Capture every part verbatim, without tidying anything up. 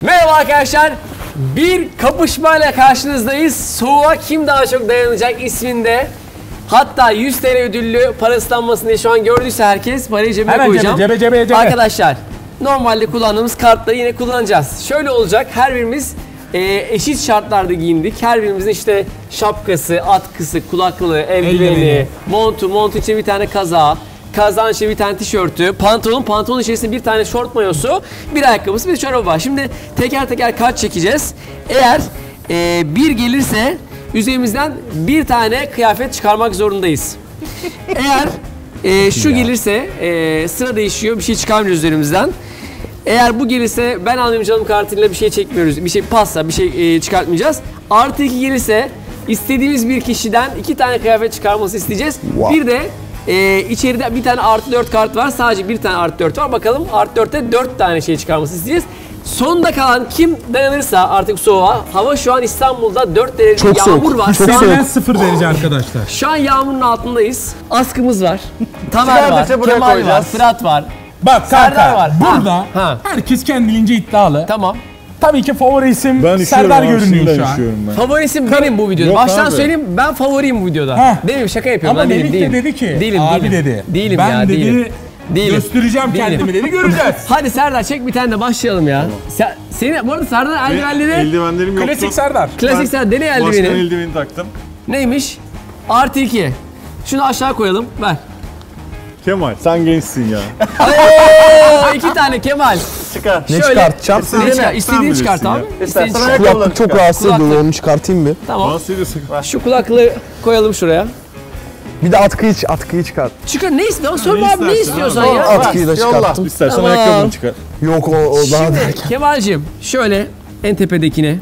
Merhaba arkadaşlar. Bir kapışmayla karşınızdayız. Soğuğa kim daha çok dayanacak isminde. Hatta yüz TL ödüllü para ıslanmasın diye şu an gördüyse herkes parayı cebine Hemen koyacağım. Cebe, cebe, cebe. Arkadaşlar normalde kullandığımız kartları yine kullanacağız. Şöyle olacak, her birimiz e, eşit şartlarda giyindik. Her birimizin işte şapkası, atkısı, kulaklığı, eldiveni, Eldiveni. montu, montu içinde bir tane kazağı, kazağın içinde bir tane tişörtü, pantolon, pantolon içerisinde bir tane şort mayosu, bir ayakkabısı, bir çorabı var. Şimdi teker teker kart çekeceğiz. Eğer e, bir gelirse üzerimizden bir tane kıyafet çıkarmak zorundayız. Eğer e, şu gelirse e, sıra değişiyor, bir şey çıkarmıyoruz üzerimizden. Eğer bu gelirse ben almayayım canım kartıyla bir şey çekmiyoruz, bir şey pasta, bir şey e, çıkartmayacağız. Artı iki gelirse istediğimiz bir kişiden iki tane kıyafet çıkarması isteyeceğiz. Wow. Bir de e, içeride bir tane artı dört kart var, sadece bir tane artı dört var. Bakalım artı dörtte dört tane şey çıkarması isteyeceğiz. Sonunda kalan kim dayanırsa artık soğuğa. Hava şu an İstanbul'da dört derece çok yağmur soğuk. var. Çok soğuk. sıfır derece arkadaşlar. Şu an yağmurun altındayız. Askımız var. Tamer var, Çıkardıkça buraya Kemal var, koyacağız. Fırat var. Bak Serdar kanka var. burada Ha, ha. herkes kendince iddialı. Tamam. Tabii ki favori isim Ben Serdar üşüyorum, görünüyor şu an. üşüyorum ben. Favorisim benim bu videoda. Yok Baştan abi. söyleyeyim, ben favoriyim bu videoda. Heh. Değil mi? Şaka yapıyorum. Ama ben değilim, Melih de değilim. dedi ki Değilim, abi değilim. dedi. Değilim ben ya, dedi değilim. Değilim. göstereceğim Değilim. kendimi dedi, göreceğiz. Hadi Serdar çek bir tane de başlayalım ya. Sen, senin, bu arada Serdar eldivenleri, Eldivenlerim yoktu. Klasik Serdar. klasik Serdar, deney Başkan eldiveni. eldiveni taktım. Neymiş? Artı iki. Şunu aşağı koyalım, ver. Kemal sen gençsin ya. Oo, iki tane Kemal. Çıkar. Ne Şöyle, çıkartacağım? İstediğini çıkar, Sen istediğini bilirsin çıkart ya. abi. İstediğini İstersen çıkart. ayakkabılarını Kulaklık çok çıkar. rahatsız ediyor, Kulaklık. onu çıkartayım bir. Tamam. Nasıl ediyorsun? Şu kulaklığı koyalım şuraya. Bir de atkıyı, atkıyı çıkart. Çıkar, ne istiyorsun? Söyle Ne abi, ne istersin istiyorsan abi? ya. Atkıyı da yolla. çıkarttım. İstersen Tamam. ayakkabını çıkar. Yok o, o daha Şimdi derken. Kemal'cim şöyle en tepedekine.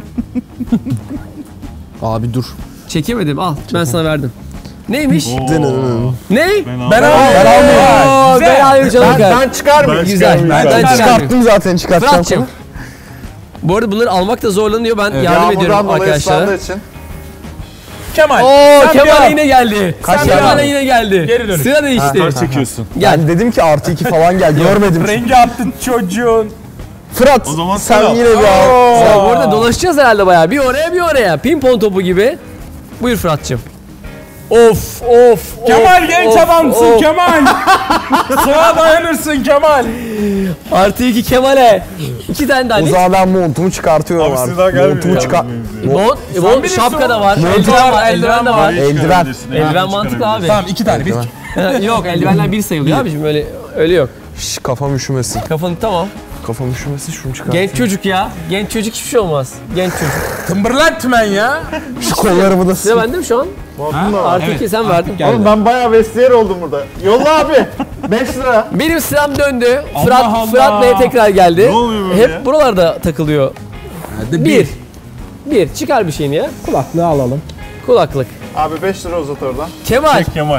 Abi dur. Çekemedim, al ben sana verdim. Neymiş? Denedim. Ne? Ben Oo, almıyorum. ben alayım canım. Ben, ben çıkar mıyım? Güzel. Ben, Ben çıkardım. çıkarttım zaten, çıkartacağım Fırat'cığım. sonra. Bu arada bunları almakta zorlanıyor, ben yardım Yağmurdan ediyorum dolayı arkadaşlara. ıslandığı için. Kemal. Oo, sen bir Kemal al. yine geldi. Kaç Sen tane Kemal aldın? yine geldi. Geri dönüş. Sıra değişti. Kaç çekiyorsun? Gel. Ben dedim ki artı iki falan gel, görmedim. Rengi attı çocuğun. Fırat, O zaman sen sen al. yine bir al. Ya bu arada dolaşacağız herhalde bayağı. Bir oraya bir oraya. Pimpon topu gibi. Buyur Fırat'cığım. Of of Kemal of, genç of, adamsın of. Kemal. Sıra dayanırsın Kemal. Artı iki Kemal'e. İki tane daha. O zaman ben montumu çıkartıyorum Abi abi. size daha gelmiyor Montumu ya. çıkar. Mont, mont bilirsin şapka da var. oğlum. Eldiven var, Eldiven eldiven de var. var. Eldiven. Eldiven mantıklı abi. Tamam iki tane. Bir. Yok, eldivenler bir sayılıyor abiciğim, öyle öyle yok. Şş, kafam üşümesin. Kafanı tamam. Kafam üşümesin, şunu çıkart. Genç çocuk ya. Genç çocuk hiçbir şey olmaz. Genç çocuk. Tımbırlatmen ya. Şu kollarımı da Sıra bende mi şu an? Artı iki sen verdin. Geldi. Oğlum ben bayağı vestiyer oldum burada. Yolla abi. beş lira. Benim sıram döndü. Allah Fırat Allah. Fırat Bey'e tekrar geldi. Ne oluyor böyle Hep ya? buralarda takılıyor. Hadi Bir. Bir. Çıkar bir şeyini ya. Kulaklığı alalım. Kulaklık. Abi beş lira uzat oradan. Kemal. Kemal.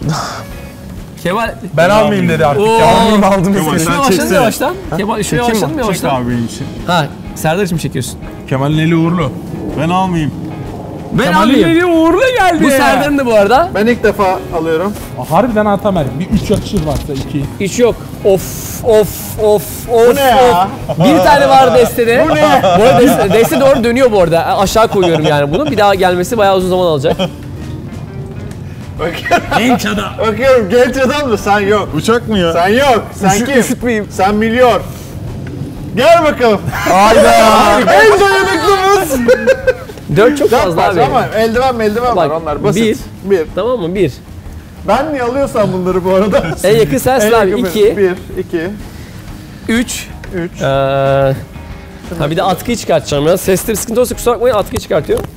Kemal. Ben almayayım dedi artık. Oo. Ya. almayayım, aldım. Kemal, eskiden. sen Şuraya başladın çeksene. yavaştan. Kemal şuraya Çekeyim başladın mi? mı Çek yavaştan? abi benim için. Ha, Serdar için mi çekiyorsun? Kemal'in eli uğurlu. Ben almayayım. Ben Kemal'in alayım. eli uğurlu geldi. Bu Serdar'ın da bu arada. Ben ilk defa alıyorum. Harbiden Atamer. Bir üç yakışır varsa iki. Hiç yok. Of of of of. Bu ne ya? of. Bir tane var destede. Bu ne? Bu arada deste, deste doğru dönüyor bu arada. Aşağı koyuyorum yani bunu. Bir daha gelmesi bayağı uzun zaman alacak. Bakıyorum, Genç adam. bakıyorum genç adam da sen yok. Uçak mı ya? Sen yok. Sen Üşü- kim? üşütmeyeyim. Sen milyon. Gel bakalım. Hayda. En dayanıklımız. Dört çok Dört fazla parça abi. ama eldiven eldiven var Bak, onlar basit. Bir. Tamam mı? Bir. Ben niye alıyorsam bunları bu arada? En yakın sensin abi. yakın İki. benim. Bir, iki, Üç. üç. Ee, ha bir de atkıyı çıkartacağım ya. Sesleri sıkıntı olsa kusura bakmayın, atkıyı çıkartıyorum.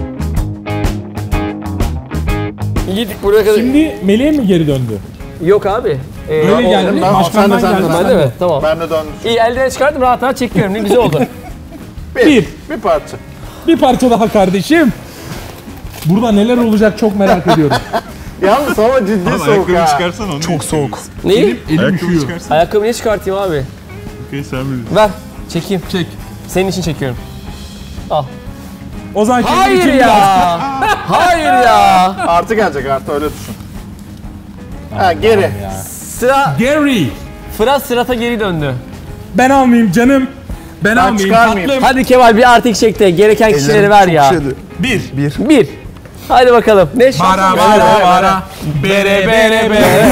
Gittik buraya kadar. Şimdi Melih'e mi geri döndü? Yok abi. Ee, Öyle o- geldi. ben- Başkandan sen de- sen de- geldi. Ben de mi? Tamam. Ben de döndüm. İyi, eldiveni çıkardım, rahat rahat çekiyorum. Ne güzel oldu. Bir. Bir. Bir parça. Bir parça daha kardeşim. Burada neler olacak çok merak ediyorum. Yalnız hava ciddi Abi soğuk ayakkabı ha. çıkarsan onu. Çok soğuk. Neyi? Elim Ayakkabı üşüyor. çıkarsan. Ayakkabı niye çıkartayım abi? Okey sen bilirsin. Ver. Çekeyim. Çek. Senin için çekiyorum. Al. O zaman kendi Hayır için ya. biraz- Hayır ya. Artı gelecek artı öyle düşün. Ha geri. Sıra Gary. Fırat Sırat'a geri döndü. Ben almayayım canım. Ben almayayım çıkarmayayım. tatlım. Hadi Kemal bir artı iki çek de gereken kişileri Ellerim ver çok ya. şeydi. Bir. Bir. Bir. Hadi bakalım. Ne şart? Bara bara bara. Bere bere bere.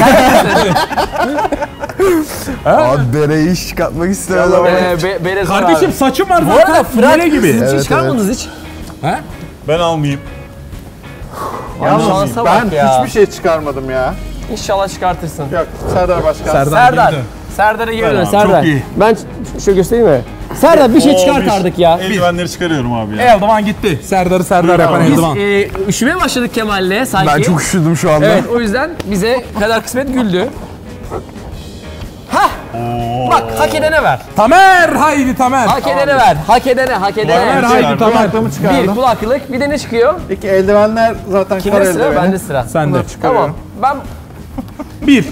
Abi bereyi hiç çıkartmak istemedim ama. Ee, be, bere zor Kardeşim abi. saçım var Bu arada zaten. Fırat Bere gibi. siz hiç Evet, çıkarmadınız hiç. He? Ben almayayım. Yalnız şansa ben bak ya. hiçbir şey çıkarmadım ya. İnşallah çıkartırsın. Yok Serdar Başkan. Serdar. Serdar. girdi. Serdar'a geri Ben dön abi, Serdar. çok iyi. Ben ş- şöyle göstereyim mi? Serdar bir şey Oo, çıkart bir- artık ya. Eldivenleri çıkarıyorum abi ya. Eldivan gitti. Serdar'ı Serdar yapan Biz- Biz eldivan. e, üşümeye başladık Kemal'le sanki. Ben çok üşüdüm şu anda. Evet o yüzden bize kader kısmet güldü. Hah! Bak hak edene ver. Tamer haydi Tamer. Hak edene ver. Hak edene, hak Tamer edene. haydi Tamer. Kulaklığımı Bir çıkardım. kulaklık, bir de ne çıkıyor? İki eldivenler zaten kar Kimde sıra? eldiveni. Bende sıra. Sen de. Tamam. Ben Bir.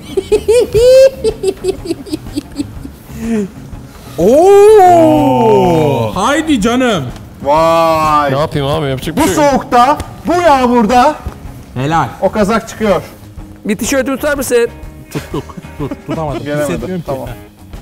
Oo! Haydi canım. Vay. yapayım abi? Yapacak Bu soğukta, bu yağmurda Helal. o kazak çıkıyor. Bir tişörtümü tutar mısın? Tuttuk. Tut, tutamadım. Gelemedim. Hissetmiyorum ki. Tamam.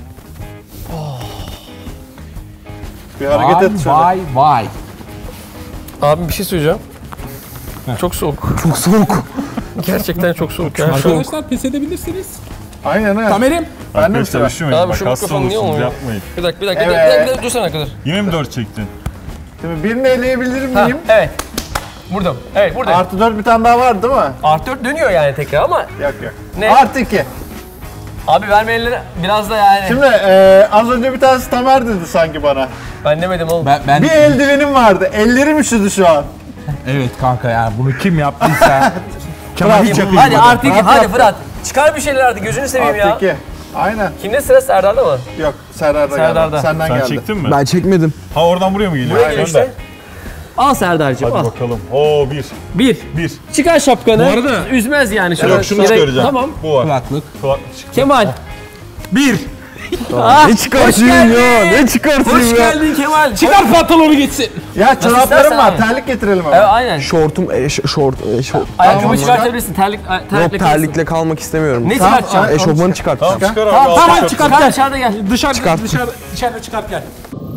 Bir hareket et şöyle. Vay vay. Abi bir şey söyleyeceğim. Çok soğuk. Çok soğuk. Gerçekten çok soğuk ya. Arkadaşlar pes edebilirsiniz. Aynen öyle. Tamer'im. Ben de mi Arkadaşlar sıra? üşümeyin. Abi Bak şu hasta mikrofon niye olursunuz olmuyor? yapmayın. Bir dakika, bir dakika, bir Evet. dakika, bir dakika, dursana arkadaşlar. Yine mi dört çektin? Şimdi birini eleyebilir Ha, miyim? evet. Buradayım. Evet, buradayım. Artı dört bir tane daha var değil mi? Artı dört dönüyor yani tekrar ama Yok yok. ne? Artı iki. Abi vermeyenlere biraz da yani. Şimdi e, az önce bir tanesi Tamer dedi sanki bana. Ben demedim oğlum. Ben, ben Bir eldivenim vardı. Ellerim üşüdü şu an. evet kanka yani bunu kim yaptıysa Kemal hiç yapayım. Hadi artık Fırat hadi yaptı. Fırat. Çıkar bir şeyler artık gözünü seveyim ya. Artı iki. Aynen. Kimde sıra Serdar'da mı? Yok Serdar'da, Serdar'da. geldi. Senden Sen geldi. çektin mi? Ben çekmedim. Ha oradan buraya mı geliyor? Buraya gel işte. Al Serdar'cığım Hadi al. bakalım. Oo bir. Bir. Bir. Çıkar şapkanı. Bu arada- Üzmez yani. Şunu, Yok şunu Yere- çıkaracağım. Tamam. Bu var. Kulaklık. Kulaklık çıktı. Kemal. Bir. Ah, Ne çıkartayım hoş ya? geldin. Ne çıkartayım Hoş ya? geldin Kemal. Çıkar pantolonu gitsin. Ya istersen çoraplarım var. abi. Terlik getirelim ama. Evet aynen. Şortum, e, ş- şort, e, şort. Ayakkabı Tamam, çıkartabilirsin. Terlik, a- terlikle Yok kalırsın. terlikle kalmak istemiyorum. Ne Tamam, çıkartacaksın? ay- Eşofmanı çıkartacağım. Tamam çıkar abi. Tamam, al tamam, tişört. çıkar, çıkar dışarıda gel. Dışarı, Çıkart. dışarı, dışarıda çıkart gel.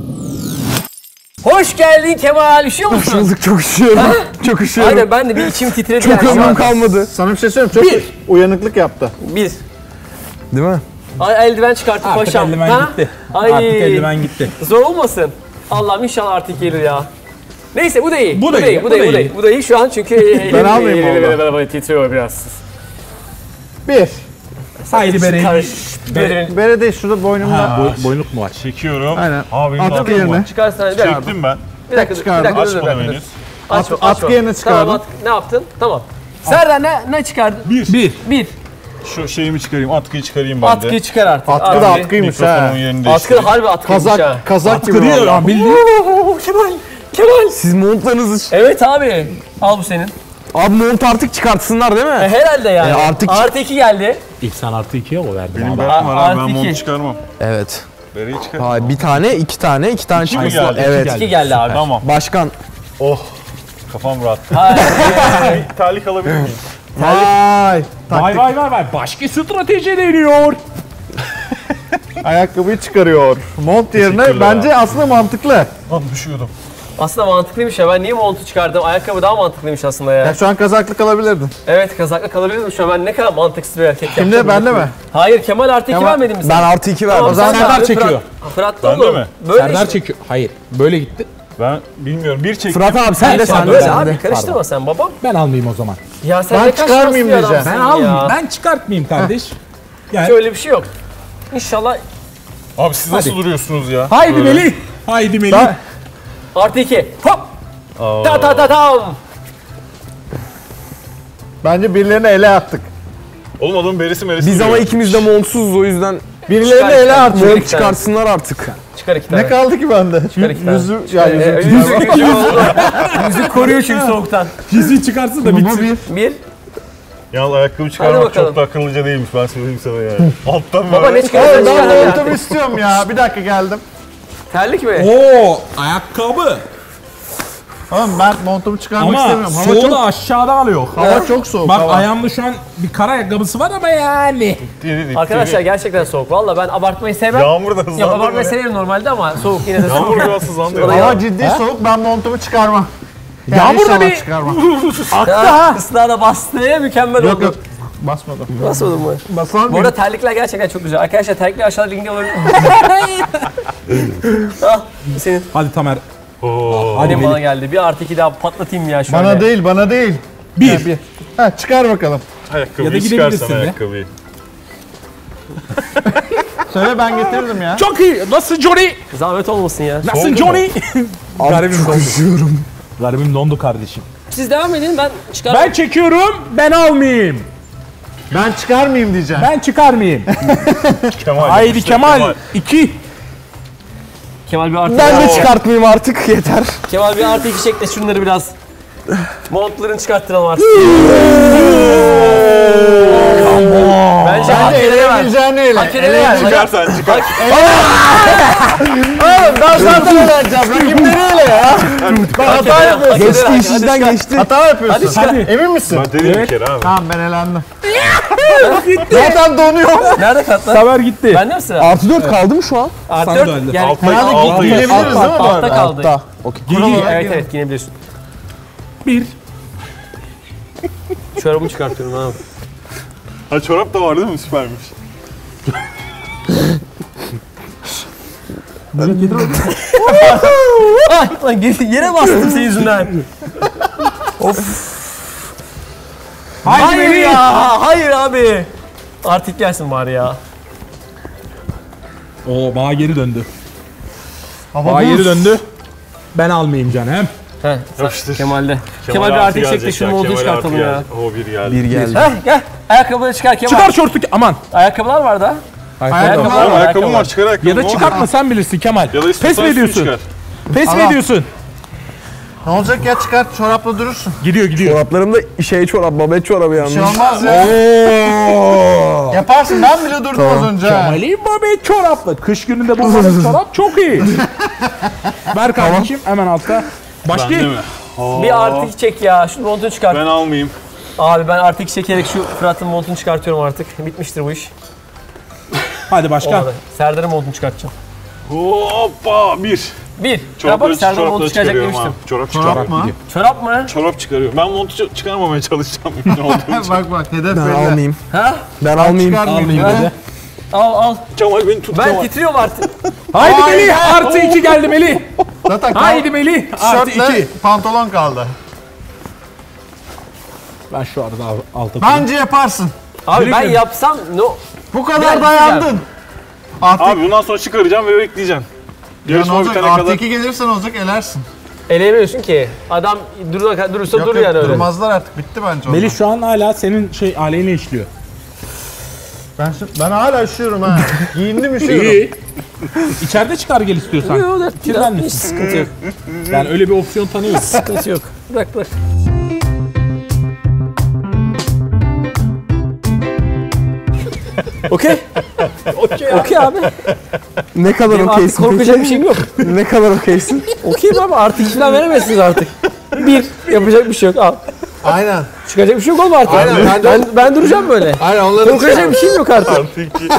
Hoş geldin Kemal. Üşüyor musun? Şuralık çok üşüyorum. Çok üşüyorum. Aynen ben de bir içim titredi. Çok yani şu ömrüm an. kalmadı. Sana bir şey söyleyeyim. Çok uyanıklık yaptı. Bir. Değil mi? Ay eldiven çıkarttı Artık paşam. eldiven Ha? gitti. Ay. Artık eldiven gitti. Zor olmasın. Allah'ım inşallah artık gelir ya. Neyse bu da iyi. Bu da iyi, Bu da iyi. Bu da iyi. Bu da iyi şu an çünkü Ben almayayım vallahi. Titriyor biraz. Bir. Haydi bereyi. Karış. Berin. Böyle değil şurada boynumda. Boy- boynluk mu var? Çekiyorum. Aynen. Abi benim Atkı atkım yerine. var. Çıkarsana bir dakika. Çektim ben. Bir dakika. Bir çıkardım. dakika. dur, dur, Açmadım dur, dur. henüz. Açma, At- açma. atkı yerine çıkardım. Tamam, at- ne yaptın? Tamam. Serdar ne ne çıkardın? Bir. Bir. Bir. Şu şeyimi çıkarayım. Atkıyı çıkarayım ben de. Atkıyı çıkar artık. Atkı da Abi. atkıymış ha. Mikrofonumun yerini Atkı değiştireyim. da harbi atkıymış ha. Kazak, kazak gibi Atkı değil valla. lan bildiğin. Oo, Kemal. Kemal. Siz montlarınızı... Evet abi. Al bu senin. Abi mont artık çıkartsınlar değil E, mi? herhalde yani. E, artık- Artı iki geldi. İlk sen artı ikiye o verdin Benim abi. berim var Artı abi. Ben iki. mont çıkarmam. Evet. Bereyi çıkarmam. Hayır bir tane, iki tane, iki tane İki mi çıkması geldi? Evet. İki İki geldi abi. Tamam. Başkan. Oh. Kafam rahat. Hayır. Bir terlik alabilir miyim? Vay. Vay vay vay vay. Başka strateji deniyor. Ayakkabıyı çıkarıyor. Mont yerine Teşekkürler bence aslında mantıklı. Lan düşüyordum. Aslında mantıklıymış ya. Ben niye montu çıkardım? Ayakkabı daha mantıklıymış aslında ya. Ya şu an kazaklık alabilirdin. Evet kazakla kalabilirdim şu an. Ben ne kadar mantıksız bir erkek yaptım. Kimde bende mi? Hayır Kemal artı iki Kemal- vermedin mi sen? Ben artı iki verdim. Tamam, zaman sen Serdar de- çekiyor. Fırat, Fırat da Bende oğlum. mi? Böyle Serdar işte. çekiyor. Hayır. Böyle gitti. Ben bilmiyorum. Bir çektim. Fırat abi sen de Sen sen de Böyle sen abi de. karıştırma sen babam. Ben almayayım o zaman. Ya sen Ben ne kadar çıkarmayayım şanslı bir diyeceğim. adamsın Ben ya. almayayım. Ben çıkartmayayım kardeş. Yani. Şöyle bir şey yok. İnşallah Abi siz nasıl Hadi. duruyorsunuz ya? Haydi Böyle. Melih. Haydi Melih. Ben- artı iki. Hop. Ta ta ta tam. Bence birilerine ele attık. Oğlum adamın beresi meresi Biz ama duruyor. ikimiz de montsuzuz o yüzden Birilerine Çıkar, ele çıkar. attık. Çıkar. mont çıkarsınlar artık. Çıkar iki tane. Ne kaldı ki bende? Çıkar iki tane. Yüzü, ya Ee, yüzü. yüzü, yüzü, oldu. Yüzü koruyor çünkü soğuktan. Yüzüğü çıkarsın da Bu bitsin. bir. Bir. Yalnız ayakkabı Hadi çıkarmak bakalım. çok da akıllıca değilmiş ben söyleyeyim sana yani. Alttan Baba böyle. ne çıkarsan Oğlum çıkar. ben hadi montumu artık. istiyorum ya. Bir dakika geldim. Terlik mi? Oo, ayakkabı. Oğlum ben montumu çıkarmak Ama istemiyorum. Hava soğuğu çok, da aşağıda alıyor. hava çok soğuk. Bak hava. ayağımda şu an bir kar ayakkabısı var ama yani. Arkadaşlar gerçekten soğuk. Valla ben abartmayı sevmem. Yağmur da hızlandı. Yok abartmayı severim normalde ama soğuk yine de soğuk. Yağmur biraz hızlandı. O da ya. Hava ciddi soğuk, ben montumu çıkarmam. Yani Yağmur da inşallah bir- çıkarmam. Ha, ıslığa da bastı. Mükemmel Yok oldu. yok. Basmadım. Basmadın mı? Basan Bu arada terlikler gerçekten çok güzel. Arkadaşlar terlikler aşağıda linkte olabilir. Al senin. Hadi Tamer. Oo. Hadi bana geldi. Bir artı iki daha patlatayım ya şöyle. Bana değil, bana değil. Bir. Ha, bir. Ha, çıkar bakalım. Ayakkabıyı Ya da çıkarsan gidebilirsin de. ayakkabıyı. Söyle ben getirdim ya. Çok iyi. Nasıl Johnny? Zahmet olmasın ya. Nasıl Soğudu Johnny? Abi Garibim çok dondu. üşüyorum. Garibim dondu kardeşim. Siz devam edin ben çıkarım. Ben çekiyorum, ben almayayım. Ben çıkarmayayım diyeceğim. Ben çıkarmayayım. Kemal. Haydi yapmıştır, Kemal. iki. Kemal bir artı Ben de iki. çıkartmayayım artık yeter. Kemal bir artı iki çek de şunları biraz. Montlarını çıkarttıralım artık. Bence hak Bence edene ver. eleyebileceğini ele. Hak edene ver. Çıkarsan çıkar. Oğlum ben zaten eğleneceğim. Rakipleri ele ya. Ben hata yapıyorsun. Geçti Hadi iş işten çıkar. geçti. Hata yapıyorsun. Hadi çıkar. Hadi. Emin misin? Ben dedim bir kere abi. Tamam ben elendim. Zaten donuyor. Nerede katlar? Tamer gitti. Bende mi sıra? Artı dört kaldı mı şu an? Artı Sen de dört. öldün. Yani Altta, yani altta, Giyilebiliriz değil mi bu altta arada? kaldı. Altta. Okey. Giy. Evet evet giyinebiliyorsun. Bir. Çorabımı çıkartıyorum abi. Ha çorap da var değil mi? Süpermiş. Ay lan geri- yere bastım senin yüzünden. Haydi Hayır Melih. ya. Hayır abi. Artık gelsin bari ya. Oo bana geri döndü. Hava Bana geri buz. döndü. Ben almayayım canım. Heh, Yapıştır. Kemal'de. Kemal bir artık çekti gelecek şunu ya, montunu Kemal artı çıkartalım ya. gelecek. Oo bir geldi. Bir geldi. Heh gel. Ayakkabıları çıkar Kemal. Çıkar şortu. Aman. Ayakkabılar var da. Ayakkabı Ayakkabı var. var. Ayakkabım var çıkar ayakkabımı. Ya da çıkartma sen bilirsin Kemal. Ya da Pes istiyorsan mi üstünü ediyorsun? çıkar. Pes mi Allah. ediyorsun? Ne olacak ya çıkar çorapla durursun. Gidiyor gidiyor. Çoraplarımda şey çorap, babet çorabı Bir şey yanmış. olmaz ya. Oo. Yaparsın ben bile durdum az önce. ha. Kemal'in babet çorapla. Kış gününde bu babet çorap çok iyi. Ver kardeşim hemen altta. Ben Başka. değil mi? Bir artı iki çek ya. Şunu montunu çıkart. Ben almayayım. Abi ben artı iki çekerek şu Fırat'ın montunu çıkartıyorum artık. Bitmiştir bu iş. Hadi başka. Olmadı. Serdar'ın montunu çıkartacağım. Hoppa bir. Bir. Ya Çorapları, bak Serdar'ın montu çorapları çıkacak çıkarıyorum demiştim. abi. Çorap Çorap çıkarıyorum. mı? Çorap mı? Çorap çıkarıyorum. Ben montu çı- çıkarmamaya çalışacağım. Ne olduğunu için. Bak bak hedef Ben belli. almayayım. Ha? Ben almayayım. Çıkarmayayım. Almayayım dedi. Al al. Kemal beni tut. Ben Kemal. titriyorum artık. Haydi Ay Melih. be. Artı iki geldi Melih. Zaten kal- Haydi Melih. Artı tişörtle iki. pantolon kaldı. Ben şu arada al- alta. Bence yaparsın. Abi ben Yürü. yapsam no. Bu kadar Ben dayandın. Artık Abi bundan sonra çıkaracağım ve bekleyeceğim. ya ne Yarışma olacak? bitene Artı kadar. iki gelirsen olacak elersin. Eleyemiyorsun ki. Adam durursa, durursa Yok dur yok yani öyle. durmazlar artık bitti bence Melih onlar. şu an hala senin şey aleyhine işliyor. Ben, şu- ben hala üşüyorum ha. Giyindim üşüyorum. İyi. İçeride çıkar gel istiyorsan. Yok yok. Kirlenmiş. Hiç sıkıntı yok. Ben öyle bir opsiyon tanıyorum. Sıkıntı yok. Bırak bırak. Okey. Okey. Okey abi. Ne kadar Benim artık okeysin korkacak bir peki? şeyim yok. Ne kadar okeysin? Okeyim abi artık hiç falan veremezsiniz artık. Bir. Yapacak bir şey yok. Al. Aynen. Çıkacak bir şey yok oğlum artık. Aynen, ben de- ben, ben duracağım böyle. Aynen onları Korkacak bir şeyim yok artık. Artı iki.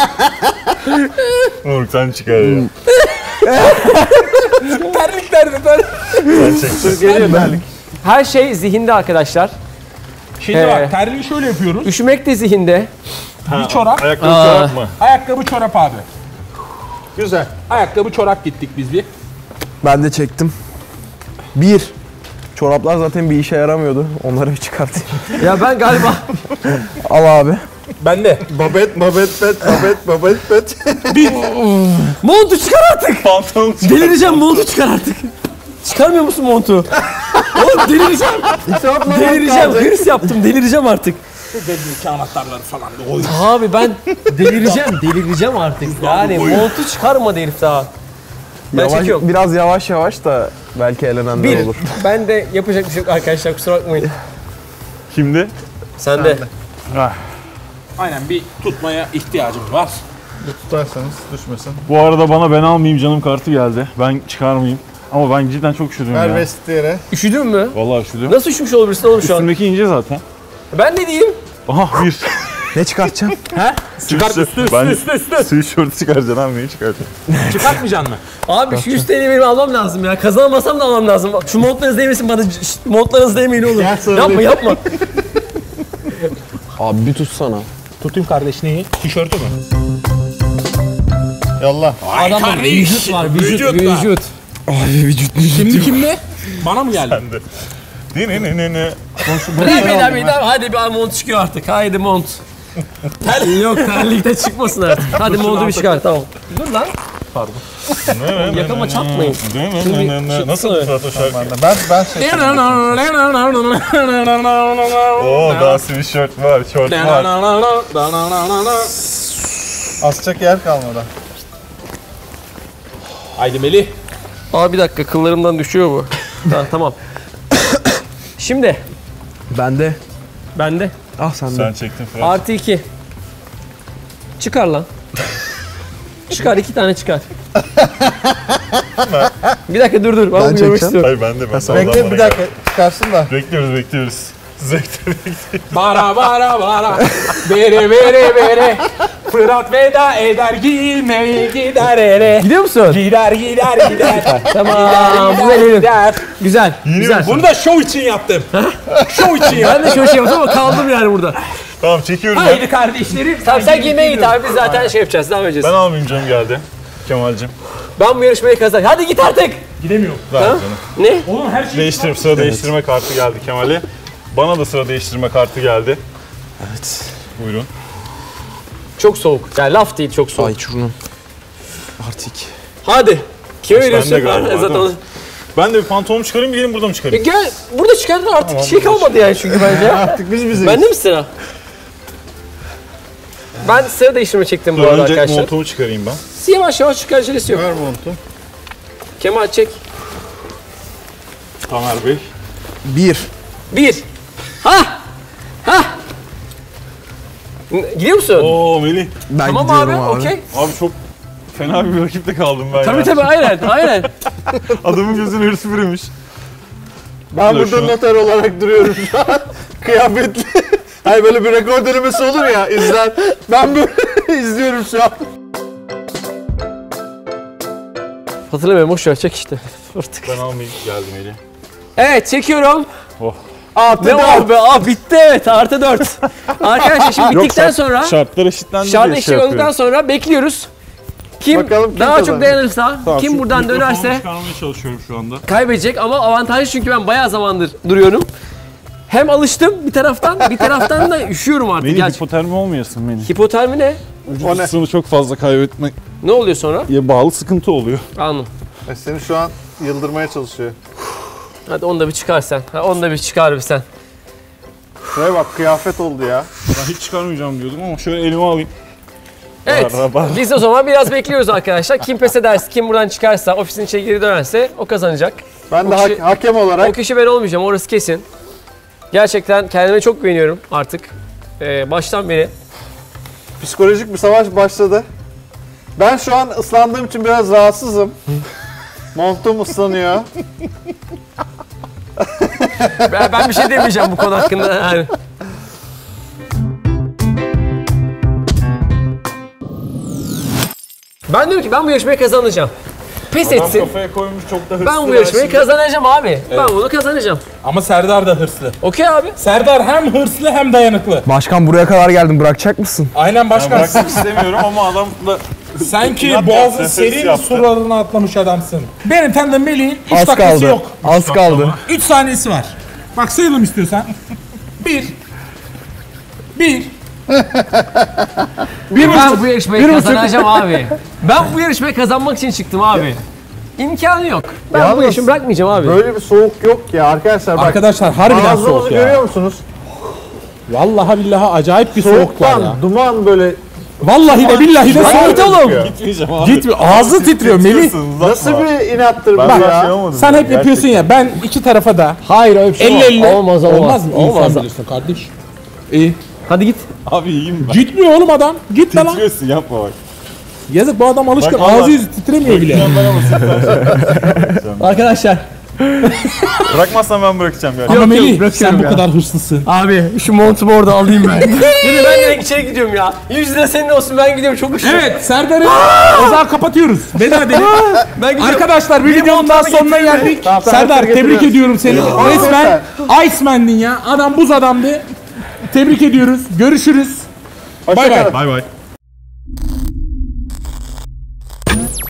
Moruk sen çıkar ya. Terlik nerede terlik? Her şey zihinde arkadaşlar. Şimdi Ee. bak terliği şöyle yapıyoruz. Üşümek de zihinde. Bir çorap. Ayakkabı Aa. çorap mı? Ayakkabı çorap abi. Güzel. Ayakkabı çorap gittik biz bir. Ben de çektim. Bir. Çoraplar zaten bir işe yaramıyordu. Onları bir çıkartayım. Ya ben galiba Al abi. Ben de. Babet babet bet babet babet bet. montu çıkar artık. Pantolon çıkar. Delireceğim montu çıkar artık. Çıkarmıyor musun montu? Oğlum delireceğim. delireceğim. Hırs yaptım. Delireceğim artık. Dedeki anahtarları falan da oy. Abi ben delireceğim. Delireceğim artık. Yani montu çıkarmadı herif daha. Ben Yavaş, çekiyorum. biraz yavaş yavaş da belki elenenler Bir. olur. Ben de yapacak bir şey yok arkadaşlar. Kusura bakmayın. Şimdi Sen de. Aynen bir tutmaya ihtiyacımız var. Tutarsanız düşmesin. bu arada bana ben almayayım canım kartı geldi. Ben çıkarmayayım. Ama ben cidden çok üşüdüm Ver ya. vestiyere. Üşüdün mü? Vallahi üşüdüm. Nasıl üşümüş olabilirsin oğlum şu an? Üstümdeki ince zaten. Ben ne diyeyim? Aha bir. Ne çıkartacağım? Çıkart üstü üstü üstü üstü. Sweatshirt çıkaracaksın abi neyi çıkaracaksın? Çıkartmayacaksın mı? Abi şu yüz T L'yi benim almam lazım ya. Kazanamasam da almam lazım. Şu montlarınız değmesin bana. Şşt, montlarınız değmeyin oğlum. Gel sana Yapma bir- yapma. Abi bir tutsana. Tutayım kardeş neyi? Tişörtü mü? Yolla. Adamda vücut var vücut Vücut var. vücut. Abi vücut Şimdi kimle? Bana mı geldi? Ben de. Ne ne ne ne ne. Beyler beyler beyler hadi bir mont çıkıyor artık. Haydi mont. Terlik yok terlikte çıkmasın artık. Hadi montu bir çıkar tamam. Dur lan. Yakama çarpmayın. Nasıl bu Fırat o şarkı? Ben ben seçtim. Oo daha sweatshirt var, şort var. Asacak yer kalmadı. Haydi Melih. Aa bir dakika kıllarımdan düşüyor bu. Ha, tamam. Şimdi Bende. bende Ah sende. Sen çektin Fırat. artı iki. Çıkar lan. Çıkar iki tane çıkar. Bir dakika dur dur. Ben, Ben bunu görmek çekeceğim. istiyorum. Hayır ben de ben de. Bekle bir dakika çıkarsın da. Bekliyoruz bekliyoruz. Zevkle bekliyoruz. Bara bara bara. Bere bere bere. Fırat veda eder giymeyi gider ere. Gidiyor musun? Gider gider gider. Tamam. Bu benim. Güzel. Güzel. Bunu da show için yaptım. show için Ben yaptım. de şöyle şey yaptım ama kaldım yani burada. Tamam çekiyorum ben. Haydi kardeşlerim. Tamam sen giymeye git abi biz zaten şey yapacağız devam edeceğiz. Ben almayayım canım geldi. Kemal'cim. Ben bu yarışmayı kazan. Hadi git artık. Gidemiyorum. Ver canım. Ne? Oğlum her şey Değiştirip sıra değiştirme kartı geldi Kemal'e. Bana da sıra değiştirme kartı geldi. Evet. Buyurun. Çok soğuk. Yani laf değil çok soğuk. Ay çurnum. Artık. Hadi. Kime veriyorsun? bende galiba, Zaten değil onu- mi? Ben de bir pantolon çıkarayım gelin burada mı E çıkarayım? gel burada çıkardın artık Tamam, şey kalmadı yani çünkü bence. Artık biz biziz. Bende mi sıra? Ben sıra değiştirme çektim bu Dur, arada önce arkadaşlar. montumu çıkarayım ben. Yavaş yavaş çıkar acelesi yok. Ver montu. Kemal çek. Tamer Bey. Bir. Bir. Ha! Ha! N- Gidiyor musun? Oo Melih. Ben Tamam gidiyorum abi, abi. okey. Abi çok fena bir rakipte kaldım ben Tabii ya. tabii aynen aynen. Adamın gözüne hırs bürümüş. Ben Dur, burada şunu- noter olarak duruyorum şu an. Kıyafetli. Hani böyle bir rekor denemesi olur ya izler. Ben böyle izliyorum şu an. Hatırlamıyorum boş ver çek işte. Artık. Ben almayayım geldi Melih. Evet çekiyorum. Oh. Ne var be? Aa bitti evet artı dört. Arkadaşlar şimdi bittikten sonra Şartlar eşitlendi şart diye şey eşlik olduktan yapıyorum. sonra bekliyoruz. Kim Bakalım kim daha çok kazanacak? dayanırsa, Tamam, kim şu buradan mikrofonu dönerse çıkarmaya çalışıyorum şu anda. kaybedecek ama avantajlı çünkü ben bayağı zamandır duruyorum. Hem alıştım bir taraftan, bir taraftan da üşüyorum artık. Melih Gerçi. hipotermi olmayasın Melih. Hipotermi ne? O ne? Isını çok fazla kaybetmeye Ne oluyor sonra? bağlı sıkıntı oluyor. Anladım. E, Seni şu an yıldırmaya çalışıyor. Hadi onu da bir çıkar sen. Ha, onu da bir çıkar bir sen. Şuraya bak kıyafet oldu ya. Ben hiç çıkarmayacağım diyordum ama şöyle elime alayım. Evet. Bağıra bağıra. Biz o zaman biraz bekliyoruz arkadaşlar. Kim pes ederse, kim buradan çıkarsa, ofisin içine geri dönerse o kazanacak. Ben O de kişi- ha- hakem O olarak kişi ben olmayacağım, orası kesin. Gerçekten kendime çok güveniyorum artık. Ee, baştan beri. psikolojik bir savaş başladı. Ben şu an ıslandığım için biraz rahatsızım. Montum ıslanıyor. Ben, ben bir şey demeyeceğim bu konu hakkında. Yani. Ben diyorum ki ben bu yarışmayı kazanacağım. Pes Adam etsin. kafaya koymuş çok da hırslı. Ben bu yarışmayı kazanacağım abi. Ben bunu kazanacağım. Ama Serdar da hırslı. Okey abi. Serdar hem hırslı hem dayanıklı. Başkan buraya kadar geldim. Bırakacak mısın? Aynen Ben başkan. bırakmak istemiyorum ama adam da Sanki İnat boğazın yaptı, serin hırs yaptı. sularına atlamış adamsın. Benim tanıdığım Melih'in üç Az dakikası kaldı. yok. Az kaldı. üç saniyesi var. Bak sayalım istiyorsan. bir. Bir. Ben bu yarışmayı kazanacağım abi. Ben bu yarışmayı kazanmak için çıktım abi. İmkanı yok. Ben bu Yalnız- yarışmayı bırakmayacağım abi. Böyle bir soğuk yok ya arkadaşlar bak. Arkadaşlar harbiden Ağzımızı soğuk ya. görüyor musunuz? Vallahi billahi acayip bir soğuk var ya. Soğuktan duman böyle Vallahi de billahi de soğuk oğlum. gitmeyeceğim abi. Git ağzı titriyor Melih. nasıl bir inattır bu Ben bir şey ya? olmadım. Sen hep Gerçekten. yapıyorsun ya. Ben iki tarafa da Hayır öyle bir şey elli elli. Olmaz olmaz. Olmaz mı? Olmaz. İnsan bilirsin kardeş. İyi. Hadi git. Abi iyiyim ben. Gitmiyor oğlum adam. Gitme lan. Titriyorsun yapma bak. Yazık bu adam alışkın. Bak, Allah- Ağzı yüzü titremiyor bile. Arkadaşlar. Bırakmazsan ben bırakacağım gerçekten. Ama yok, Melih bırakıyorum sen bu ya. kadar hırsızsın. Abi şu montumu orada alayım ben. Yine ben direkt içeri gidiyorum ya. yüz lira senin olsun ben gidiyorum çok üşüyorum. Evet Serdar'ı o zaman kapatıyoruz. Veda edelim. Ben gidiyorum. Arkadaşlar bir videonun daha sonuna geldik. Tamam, Serdar Serdar'ı tebrik getiriyoruz. ediyorum seni. Resmen Iceman'din ya. Adam buz adamdı. Tebrik ediyoruz. Görüşürüz. Bay bay. Hoşçakalın. Bay bay.